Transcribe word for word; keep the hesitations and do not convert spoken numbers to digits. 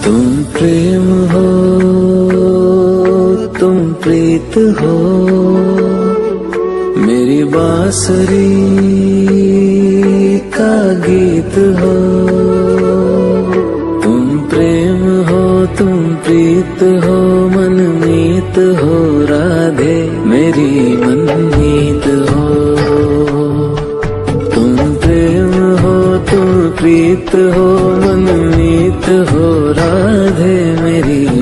तुम प्रेम हो, तुम प्रीत हो, मेरी बांसुरी का गीत हो। तुम प्रेम हो, तुम प्रीत हो, मनमीत हो, राधे मेरी मनमीत हो। तुम प्रेम हो, तुम प्रीत हो, मनमीत हो, राधे मेरी